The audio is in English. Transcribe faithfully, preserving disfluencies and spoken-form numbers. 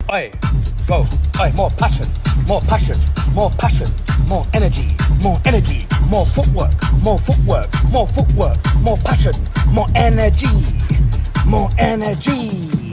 Oi, go. Oi, more passion, more passion, more passion, more energy, more energy, more footwork, more footwork, more footwork, more passion, more energy, more energy.